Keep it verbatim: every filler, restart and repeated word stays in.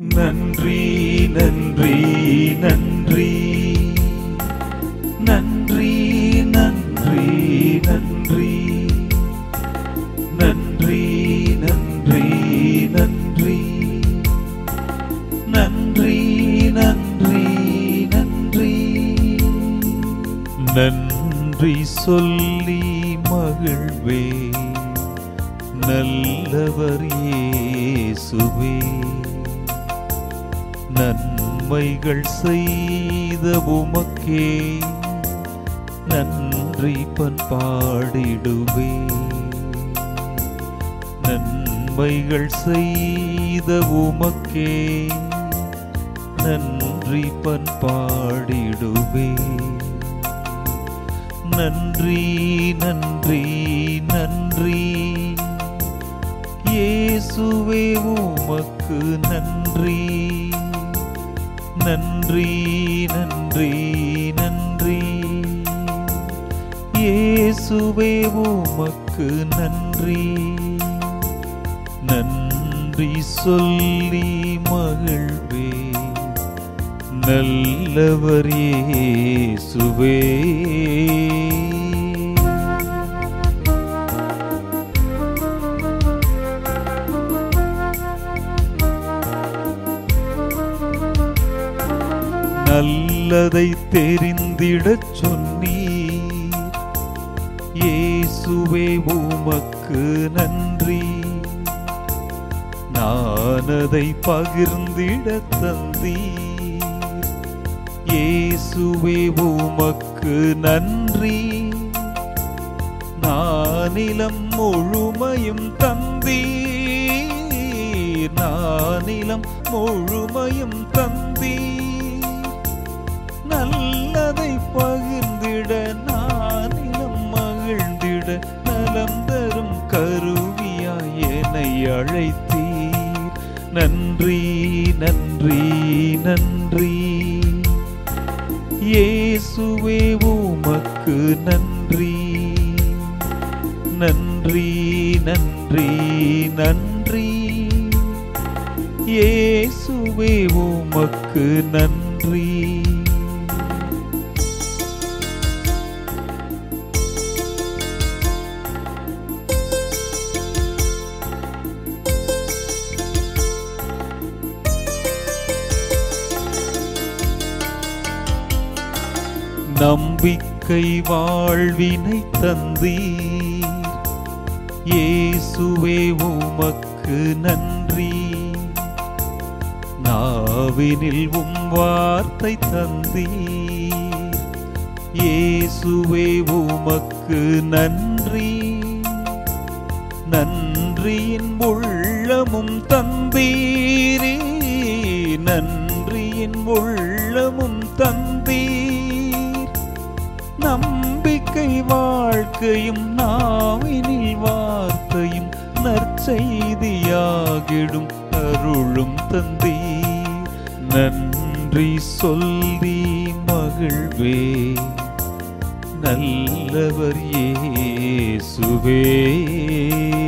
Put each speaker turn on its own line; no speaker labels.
நன்றி நன்றி நன்றி நன்றி நன்றி நன்றி நன்றி நன்றி நன்றி நன்றி நன்றி நன்றி நன்றி சொல்லி மகிழ்வே நல்லவர் இயேசுவே நன்மைகள் செய்த உமக்கே நன்றி பண்பாடிடுவே நன்மைகள் செய்த உமக்கே நன்றி பண்பாடிடுவே நன்றி நன்றி நன்றி இயேசுவே உமக்கு நன்றி நன்றி நன்றி நன்றி இயேசுவே உமக்கு நன்றி நன்றி சொல்லி மகிழ்வே நல்லவர் இயேசுவே நல்லதை தெரிந்திடச் சொன்னீர் இயேசுவே உமக்கு நன்றி நானதை பகிர்ந்திட தந்தீர் இயேசுவே உமக்கு நன்றி நானிலம் முழுமையும் தந்தீர் நானிலம் முழுமையும் தந்தீர் நல்லதை பகிர்ந்திட நானிலம் மகிழ்ந்திட நலம் தரும் கருவியாய் என்னை அழைத்தீர் நன்றி நன்றி நன்றி இயேசுவே உமக்கு நன்றி நன்றி நன்றி நன்றி இயேசுவே உமக்கு நன்றி நம்பிக்கை வாழ்வினை தந்தீர் இயேசுவே உமக்கு நன்றி நாவினில் உம் வார்த்தை தந்தீர் இயேசுவே உமக்கு நன்றி நன்றியின் உள்ளமும் தந்தீரே நன்றியின் உள்ளமும் தந்தீர் நம்பிக்கை வாழ்க்கையும் நாவினில் வார்த்தையும் நற்செய்தியாகிடும் அருளும் தந்தீர் நன்றி சொல்லி மகிழ்வே நல்லவர் இயேசுவே